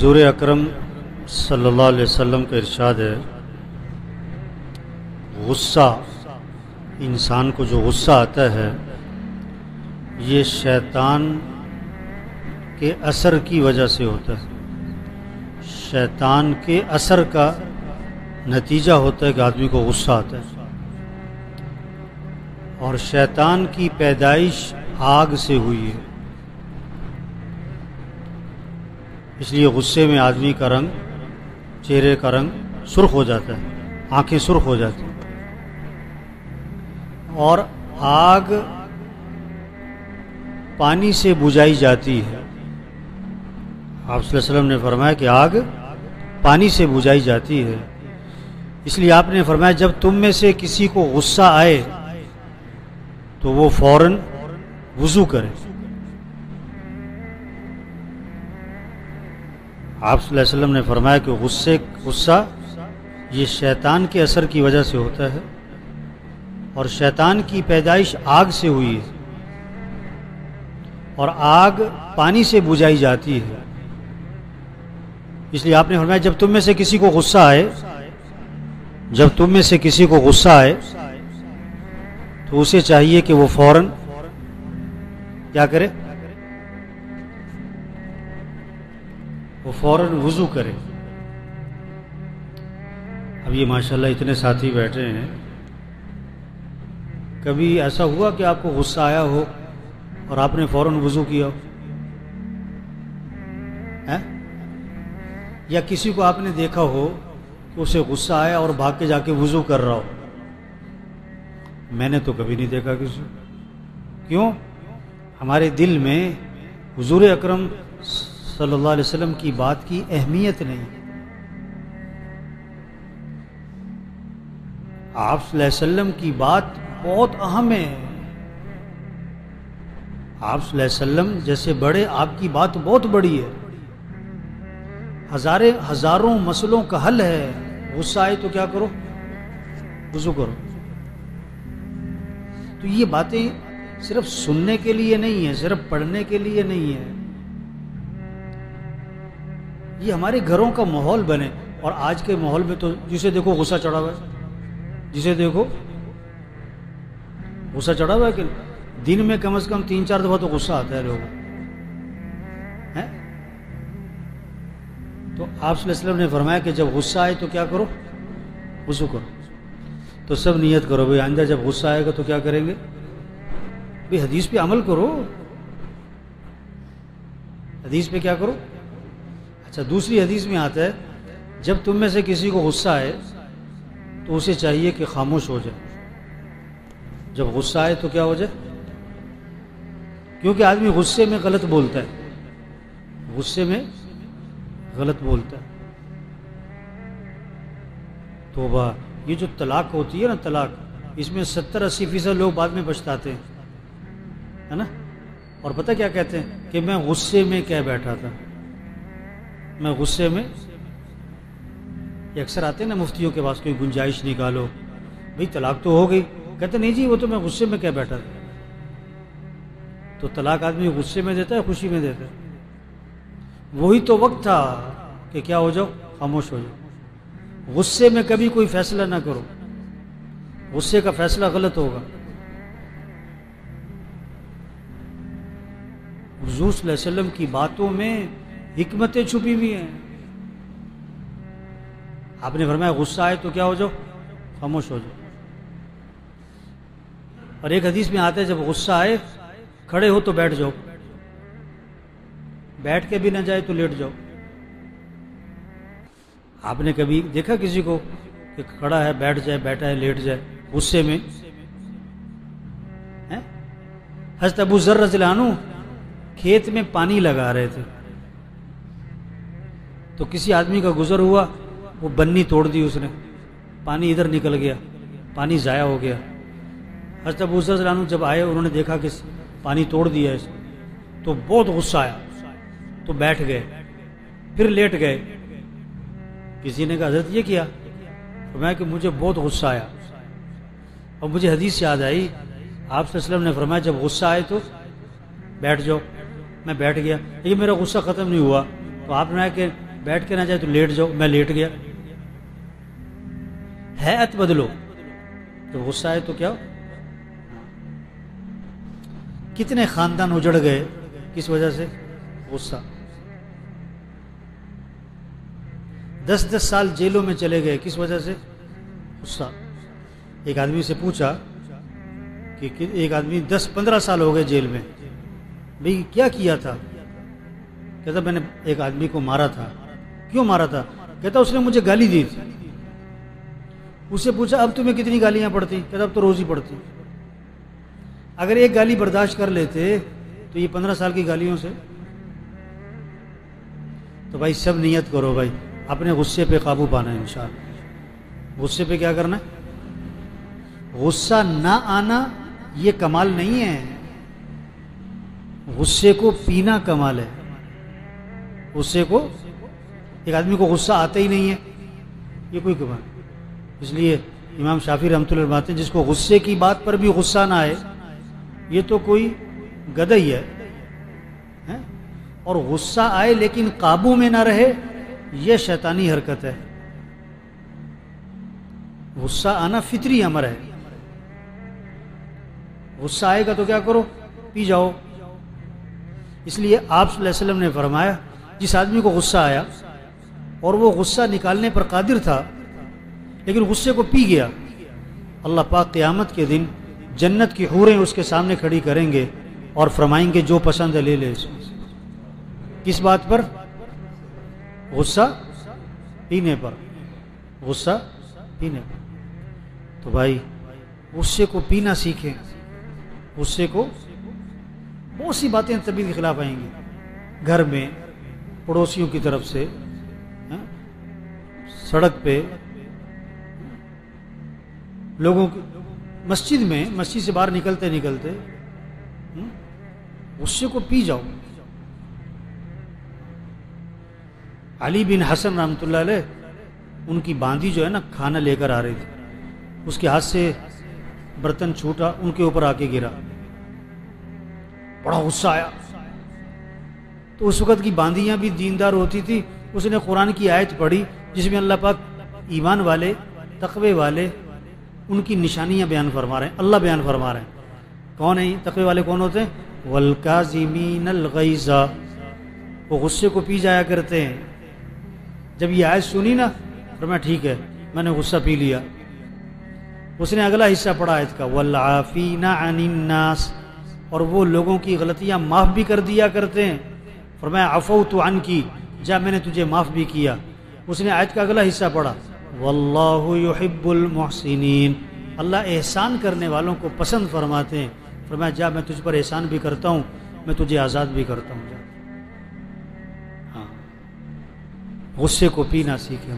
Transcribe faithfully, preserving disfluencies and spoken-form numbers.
حضور اکرم صلی اللہ علیہ وسلم کا ارشاد ہے، غصہ انسان کو جو غصہ آتا ہے یہ شیطان کے اثر کی وجہ سے ہوتا ہے۔ شیطان کے اثر کا نتیجہ ہوتا ہے کہ آدمی کو غصہ آتا ہے، اور شیطان کی پیدائش آگ سے ہوئی ہے، اس لیے غصے میں آدمی کا رنگ، چہرے کا رنگ سرخ ہو جاتا ہے، آنکھیں سرخ ہو جاتی ہیں۔ اور آگ پانی سے بجھائی جاتی ہے۔ آپ صلی اللہ علیہ وسلم نے فرمایا کہ آگ پانی سے بجھائی جاتی ہے، اس لیے آپ نے فرمایا جب تم میں سے کسی کو غصہ آئے تو وہ فوراً وضو کرے۔ آپ صلی اللہ علیہ وسلم نے فرمایا کہ غصے غصہ یہ شیطان کے اثر کی وجہ سے ہوتا ہے، اور شیطان کی پیدائش آگ سے ہوئی ہے، اور آگ پانی سے بجھائی جاتی ہے، اس لیے آپ نے فرمایا جب تم میں سے کسی کو غصہ آئے جب تم میں سے کسی کو غصہ آئے تو اسے چاہیے کہ وہ فوراً کیا کرے؟ وہ فوراً وضو کرے۔ اب یہ ماشاءاللہ اتنے ساتھی بیٹھے ہیں، کبھی ایسا ہوا کہ آپ کو غصہ آیا ہو اور آپ نے فوراً وضو کیا ہو؟ یا کسی کو آپ نے دیکھا ہو کہ اسے غصہ آیا اور بھاگ کے جا کے وضو کر رہا ہو؟ میں نے تو کبھی نہیں دیکھا کسی کو۔ کیوں؟ ہمارے دل میں حضور اکرم صلی اللہ علیہ وسلم کی بات کی اہمیت نہیں۔ آپ صلی اللہ علیہ وسلم کی بات بہت اہم ہے۔ آپ صلی اللہ علیہ وسلم جیسے بڑے، آپ کی بات بہت بڑی ہے، ہزارے ہزاروں مسئلوں کا حل ہے۔ غصہ آئے تو کیا کرو؟ وضو کرو۔ تو یہ باتیں صرف سننے کے لیے نہیں ہیں، صرف پڑھنے کے لیے نہیں ہے، یہ ہمارے گھروں کا ماحول بنے۔ اور آج کے ماحول میں تو جسے دیکھو غصہ چڑھا ہوا ہے، جسے دیکھو غصہ چڑھا ہوا ہے، کہ دن میں کم از کم تین چار دفعہ تو غصہ آتا ہے لوگوں۔ تو آپ صلی اللہ علیہ وسلم نے فرمایا کہ جب غصہ آئے تو کیا کرو؟ وضو کرو۔ تو سب نیت کرو بھئی آئندہ جب غصہ آئے گا تو کیا کریں گے؟ بھئی حدیث پہ عمل کرو، حدیث پہ کیا کرو؟ اچھا، دوسری حدیث میں آتا ہے جب تم میں سے کسی کو غصہ آئے تو اسے چاہیے کہ خاموش ہو جائے۔ جب غصہ آئے تو کیا ہو جائے؟ کیونکہ آدمی غصے میں غلط بولتا ہے، غصے میں غلط بولتا ہے۔ توبہ، یہ جو طلاق ہوتی ہے نا، طلاق، اس میں ستر اسی فیصد لوگ بعد میں پچھتاتے ہیں، ہے نا؟ اور پتہ کیا کہتے ہیں؟ کہ میں غصے میں کہہ بیٹھا تھا، میں غصے میں۔ یہ اکثر آتے ہیں نا مفتیوں کے پاس، کوئی گنجائش نکالو، بھئی طلاق تو ہو گئی، کہتے نہیں جی وہ تو میں غصے میں کہہ بیٹھا تھا۔ تو طلاق آدمی غصے میں دیتا ہے، خوشی میں دیتا ہے؟ وہی تو وقت تھا کہ کیا ہو جاؤ؟ خاموش ہو جاؤ۔ غصے میں کبھی کوئی فیصلہ نہ کرو، غصے کا فیصلہ غلط ہوگا۔ حضور صلی اللہ علیہ وسلم کی باتوں میں حکمتیں چھپی ہوئی ہیں۔ آپ نے فرمایا غصہ آئے تو کیا ہو جاؤ؟ خاموش ہو جاؤ۔ اور ایک حدیث میں آتا ہے جب غصہ آئے کھڑے ہو تو بیٹھ جاؤ، بیٹھ کے بھی نہ جائے تو لیٹ جاؤ۔ آپ نے کبھی دیکھا کسی کو کہ کھڑا ہے، بیٹھ جائے، بیٹھا ہے، لیٹ جائے غصے میں؟ حضرت ابو ذر رضی اللہ عنہ کھیت میں پانی لگا رہے تھے، تو کسی آدمی کا گزر ہوا، وہ بنی توڑ دی اس نے، پانی ادھر نکل گیا، پانی ضائع ہو گیا۔ حضرت ابو ذر رضی اللہ عنہ جب آئے، انہوں نے دیکھا کہ پانی توڑ دیا ہے تو بہت غصہ آیا، تو بیٹھ گئے، پھر لیٹ گئے۔ کسی نے کہا حضرت یہ کیا؟ فرمایا کہ مجھے بہت غصہ آیا، اور مجھے حدیث یاد آئی، آپ صلی اللہ علیہ وسلم نے فرمایا جب غصہ آئے تو بیٹھ جاؤ۔ میں بیٹھ گیا، لیکن میرا غصہ ختم نہیں ہوا، تو آپ نے کہا کہ بیٹھ کے نہ جائے تو لیٹ جاؤ، میں لیٹ گیا، ہیئت بدلو، تو غصہ آئے تو کیا؟ کتنے خاندان اجڑ گئے کس وجہ سے؟ غصہ. دس دس سال جیلوں میں چلے گئے کس وجہ سے؟ غصہ. ایک آدمی سے پوچھا کہ ایک آدمی دس پندرہ سال ہو گئے جیل میں، بھئی کیا کیا تھا؟ کہتا میں نے ایک آدمی کو مارا تھا. کیوں مارا تھا؟ کہتا اس نے مجھے گالی دی تھی. اس سے پوچھا اب تمہیں کتنی گالیاں پڑتی؟ کہتا اب تو روز ہی پڑتی. اگر ایک گالی برداشت کر لیتے تو یہ پندرہ سال کی گالیوں سے. تو بھائی سب نیت کرو بھائی، اپنے غصے پہ قابو پانا ہے انشاءاللہ. غصے پہ کیا کرنا ہے؟ غصہ نہ آنا یہ کمال نہیں ہے، غصے کو پینا کمال ہے. غصے کو، ایک آدمی کو غصہ آتا ہی نہیں ہے یہ کوئی کمال. اس لیے امام شافعی رحمۃ اللہ فرماتے ہیں جس کو غصے کی بات پر بھی غصہ نہ آئے یہ تو کوئی گدھا ہی ہے، اور غصہ آئے لیکن قابو میں نہ رہے یہ شیطانی حرکت ہے. غصہ آنا فطری امر ہے. غصہ آئے گا تو کیا کرو؟ پی جاؤ. اس لیے آپ صلی اللہ علیہ وسلم نے فرمایا جس آدمی کو غصہ آیا اور وہ غصہ نکالنے پر قادر تھا لیکن غصے کو پی گیا، اللہ پاک قیامت کے دن جنت کی حوریں اس کے سامنے کھڑی کریں گے اور فرمائیں گے جو پسند ہے لے لے. اس میں کس بات پر؟ غصہ پینے پر. غصہ پینے پر. تو بھائی غصے کو پینا سیکھیں. غصے کو، بہت سی باتیں طبیعت کے خلاف آئیں گی، گھر میں، پڑوسیوں کی طرف سے، سڑک پہ، لوگوں کی، مسجد میں، مسجد سے باہر نکلتے نکلتے غصے کو پی جاؤ. علی بن حسن رحمۃ اللہ علیہ، ان کی باندھی جو ہے نا کھانا لے کر آ رہی تھی، اس کے ہاتھ سے برتن چھوٹا، ان کے اوپر آ کے گرا، بڑا غصہ آیا. تو اس وقت کی باندیاں بھی دیندار ہوتی تھی، اس نے قرآن کی آیت پڑھی جس میں اللہ پاک ایمان والے، تقوی والے، ان کی نشانیاں بیان فرما رہے ہیں. اللہ بیان فرما رہے ہیں کون ہیں تقوی والے؟ کون ہوتے ہیں؟ والکاظمین الغیظ، وہ غصے کو پی جایا کرتے ہیں. جب یہ آیت سنی نا فرمایا ٹھیک ہے میں نے غصہ پی لیا. اس نے اگلا حصہ پڑھا آیت کا والعافین عن الناس، اور وہ لوگوں کی غلطیاں معاف بھی کر دیا کرتے ہیں. فرمایا عفوت عنکی، جا میں نے تجھے معاف بھی کیا. اس نے آیت کا اگلا حصہ پڑھا واللہ یحب المحسنین، اللہ احسان کرنے والوں کو پسند فرماتے ہیں. فرمایا جا میں تجھ پر احسان بھی کرتا ہوں، میں تجھے آزاد بھی کرتا ہوں. جا ہاں غصے کو پینا سیکھیں.